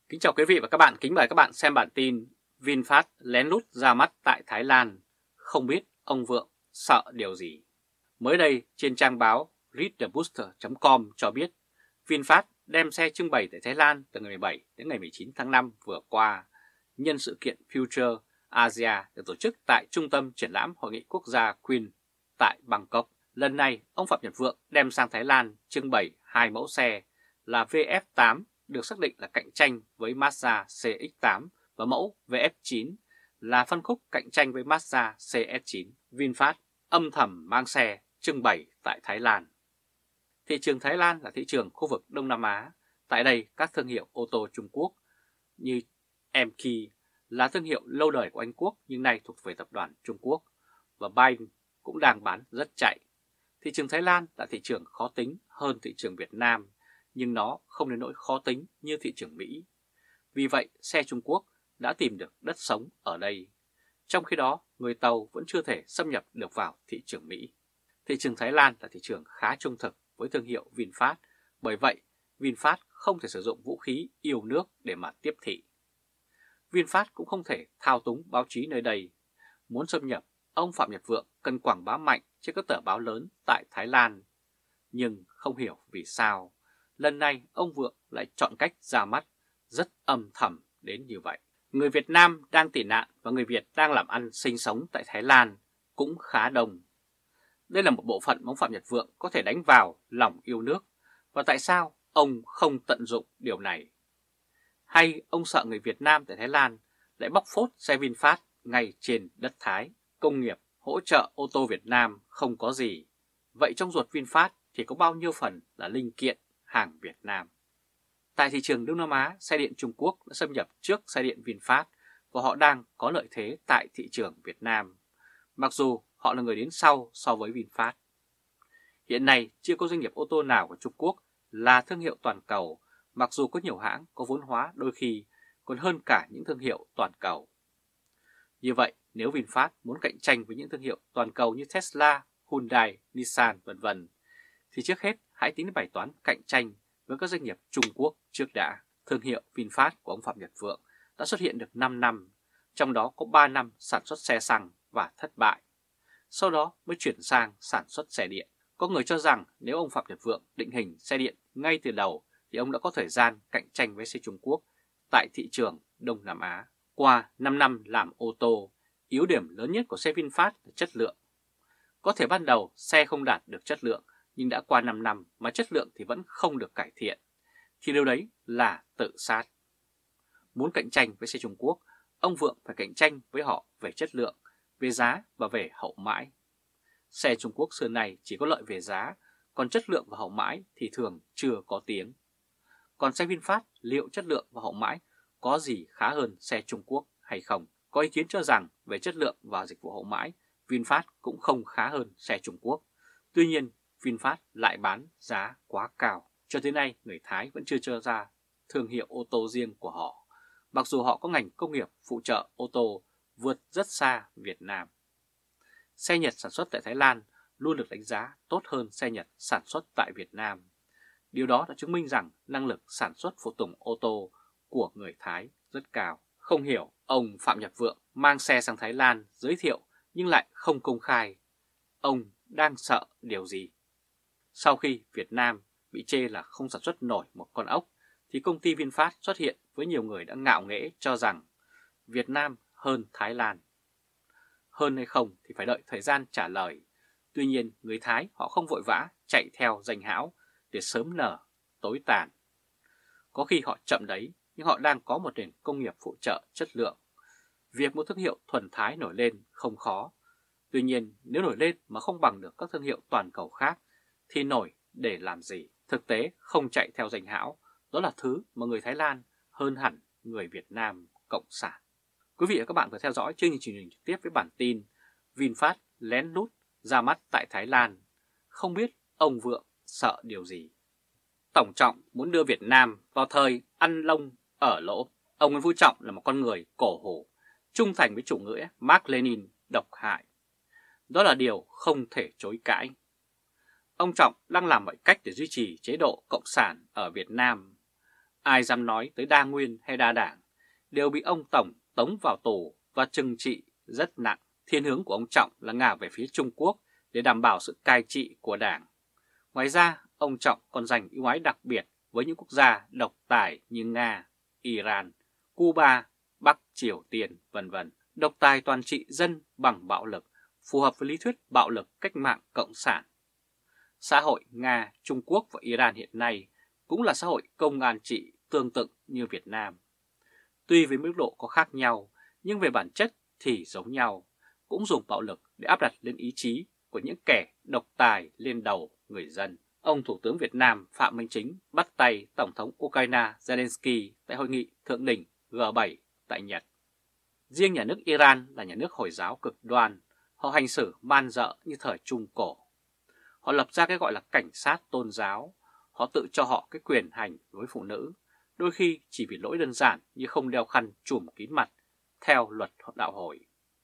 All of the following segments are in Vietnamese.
Kính chào quý vị và các bạn, kính mời các bạn xem bản tin VinFast lén lút ra mắt tại Thái Lan, không biết ông Vượng sợ điều gì. Mới đây trên trang báo readthebooster.com cho biết VinFast đem xe trưng bày tại Thái Lan từ ngày 17 đến ngày 19 tháng 5 vừa qua, nhân sự kiện Future Asia được tổ chức tại Trung tâm Triển lãm Hội nghị Quốc gia Queen tại Bangkok. Lần này, ông Phạm Nhật Vượng đem sang Thái Lan trưng bày hai mẫu xe là VF8 được xác định là cạnh tranh với Mazda CX-8 và mẫu VF9 là phân khúc cạnh tranh với Mazda CS9. VinFast âm thầm mang xe trưng bày tại Thái Lan. Thị trường Thái Lan là thị trường khu vực Đông Nam Á. Tại đây, các thương hiệu ô tô Trung Quốc như Emki là thương hiệu lâu đời của Anh Quốc nhưng nay thuộc về tập đoàn Trung Quốc, và Bain cũng đang bán rất chạy. Thị trường Thái Lan là thị trường khó tính hơn thị trường Việt Nam, nhưng nó không đến nỗi khó tính như thị trường Mỹ. Vì vậy, xe Trung Quốc đã tìm được đất sống ở đây. Trong khi đó, người Tàu vẫn chưa thể xâm nhập được vào thị trường Mỹ. Thị trường Thái Lan là thị trường khá trung thực với thương hiệu VinFast, bởi vậy VinFast không thể sử dụng vũ khí yêu nước để mà tiếp thị. VinFast cũng không thể thao túng báo chí nơi đây. Muốn xâm nhập, ông Phạm Nhật Vượng cần quảng bá mạnh trên các tờ báo lớn tại Thái Lan. Nhưng không hiểu vì sao, lần này ông Vượng lại chọn cách ra mắt rất âm thầm đến như vậy. Người Việt Nam đang tị nạn và người Việt đang làm ăn sinh sống tại Thái Lan cũng khá đông. Đây là một bộ phận mà ông Phạm Nhật Vượng có thể đánh vào lòng yêu nước, và tại sao ông không tận dụng điều này? Hay ông sợ người Việt Nam tại Thái Lan lại bóc phốt xe VinFast ngay trên đất Thái? Công nghiệp hỗ trợ ô tô Việt Nam không có gì. Vậy trong ruột VinFast thì có bao nhiêu phần là linh kiện hàng Việt Nam? Tại thị trường Đông Nam Á, xe điện Trung Quốc đã xâm nhập trước xe điện VinFast và họ đang có lợi thế tại thị trường Việt Nam, mặc dù họ là người đến sau so với VinFast. Hiện nay chưa có doanh nghiệp ô tô nào của Trung Quốc là thương hiệu toàn cầu, mặc dù có nhiều hãng có vốn hóa đôi khi còn hơn cả những thương hiệu toàn cầu. Như vậy, nếu VinFast muốn cạnh tranh với những thương hiệu toàn cầu như Tesla, Hyundai, Nissan v.v. thì trước hết hãy tính đến bài toán cạnh tranh với các doanh nghiệp Trung Quốc trước đã. Thương hiệu VinFast của ông Phạm Nhật Vượng đã xuất hiện được 5 năm, trong đó có 3 năm sản xuất xe xăng và thất bại. Sau đó mới chuyển sang sản xuất xe điện. Có người cho rằng nếu ông Phạm Nhật Vượng định hình xe điện ngay từ đầu thì ông đã có thời gian cạnh tranh với xe Trung Quốc tại thị trường Đông Nam Á. Qua 5 năm làm ô tô, yếu điểm lớn nhất của xe VinFast là chất lượng. Có thể ban đầu xe không đạt được chất lượng, nhưng đã qua 5 năm mà chất lượng thì vẫn không được cải thiện, thì điều đấy là tự sát. Muốn cạnh tranh với xe Trung Quốc, ông Vượng phải cạnh tranh với họ về chất lượng, về giá và về hậu mãi. Xe Trung Quốc xưa này chỉ có lợi về giá, còn chất lượng và hậu mãi thì thường chưa có tiếng. Còn xe VinFast liệu chất lượng và hậu mãi có gì khá hơn xe Trung Quốc hay không? Có ý kiến cho rằng về chất lượng và dịch vụ hậu mãi, VinFast cũng không khá hơn xe Trung Quốc. Tuy nhiên, VinFast lại bán giá quá cao. Cho tới nay, người Thái vẫn chưa cho ra thương hiệu ô tô riêng của họ, mặc dù họ có ngành công nghiệp phụ trợ ô tô vượt rất xa Việt Nam. Xe Nhật sản xuất tại Thái Lan luôn được đánh giá tốt hơn xe Nhật sản xuất tại Việt Nam. Điều đó đã chứng minh rằng năng lực sản xuất phụ tùng ô tô của người Thái rất cao. Không hiểu ông Phạm Nhật Vượng mang xe sang Thái Lan giới thiệu nhưng lại không công khai. Ông đang sợ điều gì? Sau khi Việt Nam bị chê là không sản xuất nổi một con ốc, thì công ty VinFast xuất hiện với nhiều người đã ngạo nghễ cho rằng Việt Nam hơn Thái Lan. Hơn hay không thì phải đợi thời gian trả lời. Tuy nhiên, người Thái họ không vội vã chạy theo danh hão để sớm nở, tối tàn. Có khi họ chậm đấy, nhưng họ đang có một nền công nghiệp phụ trợ chất lượng. Việc một thương hiệu thuần Thái nổi lên không khó. Tuy nhiên, nếu nổi lên mà không bằng được các thương hiệu toàn cầu khác, thì nổi để làm gì? Thực tế không chạy theo danh hão, đó là thứ mà người Thái Lan hơn hẳn người Việt Nam cộng sản. Quý vị và các bạn vừa theo dõi chương trình truyền hình trực tiếp với bản tin VinFast lén lút ra mắt tại Thái Lan, không biết ông Vượng sợ điều gì. Tổng Trọng muốn đưa Việt Nam vào thời ăn lông ở lỗ. Ông Nguyễn Phú Trọng là một con người cổ hủ, trung thành với chủ nghĩa Mác Lênin độc hại. Đó là điều không thể chối cãi. Ông Trọng đang làm mọi cách để duy trì chế độ cộng sản ở Việt Nam. Ai dám nói tới đa nguyên hay đa đảng đều bị ông Tổng tống vào tù và trừng trị rất nặng. Thiên hướng của ông Trọng là ngả về phía Trung Quốc để đảm bảo sự cai trị của Đảng. Ngoài ra, ông Trọng còn dành ưu ái đặc biệt với những quốc gia độc tài như Nga, Iran, Cuba, Bắc Triều Tiên, vân vân. Độc tài toàn trị dân bằng bạo lực, phù hợp với lý thuyết bạo lực cách mạng cộng sản. Xã hội Nga, Trung Quốc và Iran hiện nay cũng là xã hội công an trị tương tự như Việt Nam. Tuy với mức độ có khác nhau, nhưng về bản chất thì giống nhau, cũng dùng bạo lực để áp đặt lên ý chí của những kẻ độc tài lên đầu người dân. Ông Thủ tướng Việt Nam Phạm Minh Chính bắt tay Tổng thống Ukraine Zelensky tại hội nghị thượng đỉnh G7 tại Nhật. Riêng nhà nước Iran là nhà nước Hồi giáo cực đoan, họ hành xử man dợ như thời Trung Cổ. Họ lập ra cái gọi là cảnh sát tôn giáo, họ tự cho họ cái quyền hành với phụ nữ, đôi khi chỉ vì lỗi đơn giản như không đeo khăn trùm kín mặt, theo luật đạo Hồi.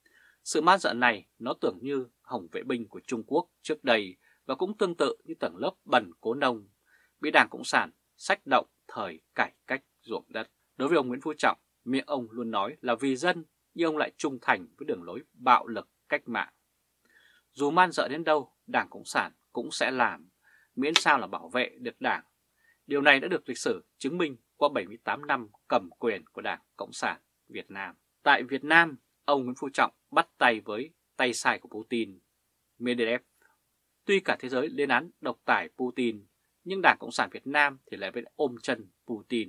Sự man dợ này nó tưởng như Hồng vệ binh của Trung Quốc trước đây và cũng tương tự như tầng lớp bần cố nông, bị Đảng Cộng sản xách động thời cải cách ruộng đất. Đối với ông Nguyễn Phú Trọng, miệng ông luôn nói là vì dân, nhưng ông lại trung thành với đường lối bạo lực cách mạng. Dù man dợ đến đâu, Đảng Cộng sản cũng sẽ làm, miễn sao là bảo vệ được Đảng. Điều này đã được lịch sử chứng minh qua 78 năm cầm quyền của Đảng Cộng sản Việt Nam. Tại Việt Nam, ông Nguyễn Phú Trọng bắt tay với tay sai của Putin, Medvedev. Tuy cả thế giới lên án độc tài Putin, nhưng Đảng Cộng sản Việt Nam thì lại vẫn ôm chân Putin.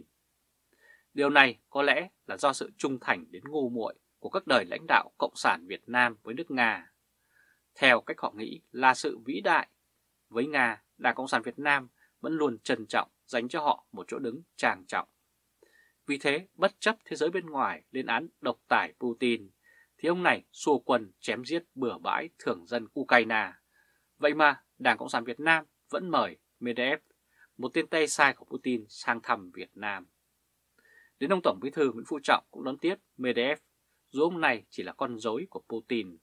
Điều này có lẽ là do sự trung thành đến ngu muội của các đời lãnh đạo Cộng sản Việt Nam với nước Nga. Theo cách họ nghĩ là sự vĩ đại, với Nga, Đảng Cộng sản Việt Nam vẫn luôn trân trọng dành cho họ một chỗ đứng trang trọng. Vì thế, bất chấp thế giới bên ngoài lên án độc tài Putin, thì ông này xua quân chém giết bừa bãi thường dân Ukraine. Vậy mà Đảng Cộng sản Việt Nam vẫn mời Medvedev, một tên tay sai của Putin, sang thăm Việt Nam. Đến ông Tổng Bí thư Nguyễn Phú Trọng cũng đón tiếp Medvedev, dù ông này chỉ là con rối của Putin.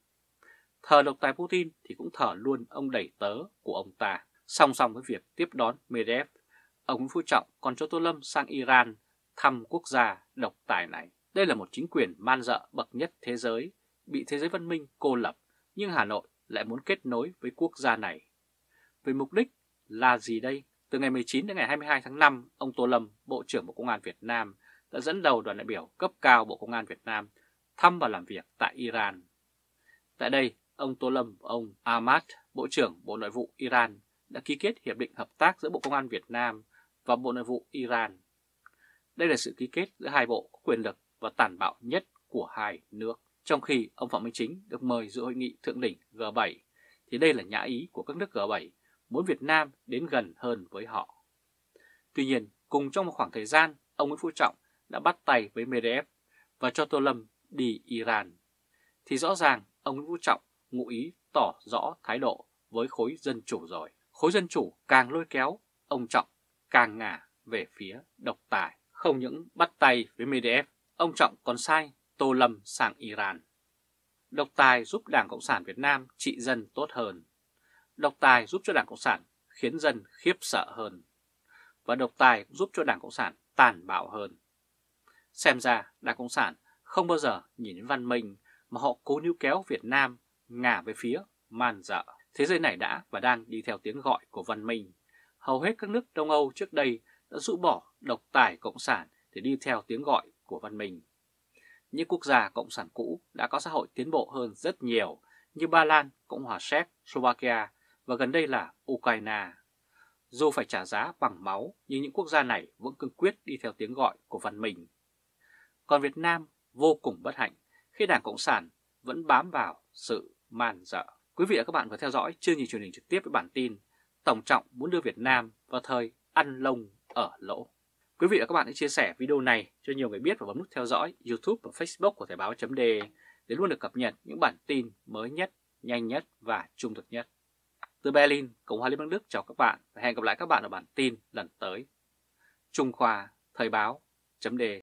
Thờ độc tài Putin thì cũng thờ luôn ông đẩy tớ của ông ta. Song song với việc tiếp đón Medvedev, ông Nguyễn Phú Trọng còn cho Tô Lâm sang Iran thăm quốc gia độc tài này. Đây là một chính quyền man dợ bậc nhất thế giới, bị thế giới văn minh cô lập, nhưng Hà Nội lại muốn kết nối với quốc gia này. Về mục đích là gì đây? Từ ngày 19 đến ngày 22 tháng 5, ông Tô Lâm, Bộ trưởng Bộ Công an Việt Nam, đã dẫn đầu đoàn đại biểu cấp cao Bộ Công an Việt Nam thăm và làm việc tại Iran. Tại đây, ông Tô Lâm và ông Ahmad, Bộ trưởng Bộ Nội vụ Iran, đã ký kết hiệp định hợp tác giữa Bộ Công an Việt Nam và Bộ Nội vụ Iran. Đây là sự ký kết giữa hai bộ có quyền lực và tàn bạo nhất của hai nước. Trong khi ông Phạm Minh Chính được mời dự hội nghị thượng đỉnh G7, thì đây là nhã ý của các nước G7 muốn Việt Nam đến gần hơn với họ. Tuy nhiên, cùng trong một khoảng thời gian, ông Nguyễn Phú Trọng đã bắt tay với Medvedev và cho Tô Lâm đi Iran. Thì rõ ràng ông Nguyễn Phú Trọng ngụ ý tỏ rõ thái độ với khối dân chủ rồi. Khối dân chủ càng lôi kéo, ông Trọng càng ngả về phía độc tài. Không những bắt tay với Medvedev, ông Trọng còn sai Tô Lâm sang Iran. Độc tài giúp Đảng Cộng sản Việt Nam trị dân tốt hơn. Độc tài giúp cho Đảng Cộng sản khiến dân khiếp sợ hơn. Và độc tài giúp cho Đảng Cộng sản tàn bạo hơn. Xem ra Đảng Cộng sản không bao giờ nhìn đến văn minh mà họ cố níu kéo Việt Nam ngả về phía man dợ. Thế giới này đã và đang đi theo tiếng gọi của văn minh. Hầu hết các nước Đông Âu trước đây đã rũ bỏ độc tài cộng sản để đi theo tiếng gọi của văn minh. Những quốc gia cộng sản cũ đã có xã hội tiến bộ hơn rất nhiều như Ba Lan, Cộng hòa Séc, Slovakia và gần đây là Ukraine. Dù phải trả giá bằng máu nhưng những quốc gia này vẫn cương quyết đi theo tiếng gọi của văn minh. Còn Việt Nam vô cùng bất hạnh khi Đảng Cộng sản vẫn bám vào sự man dợ. Quý vị và các bạn vừa theo dõi chương trình truyền hình trực tiếp với bản tin Tổng Trọng muốn đưa Việt Nam vào thời ăn lông ở lỗ. Quý vị và các bạn hãy chia sẻ video này cho nhiều người biết và bấm nút theo dõi YouTube và Facebook của Thời báo.de để luôn được cập nhật những bản tin mới nhất, nhanh nhất và trung thực nhất. Từ Berlin, Cộng hòa Liên bang Đức chào các bạn và hẹn gặp lại các bạn ở bản tin lần tới. Trung Khoa, Thời báo.de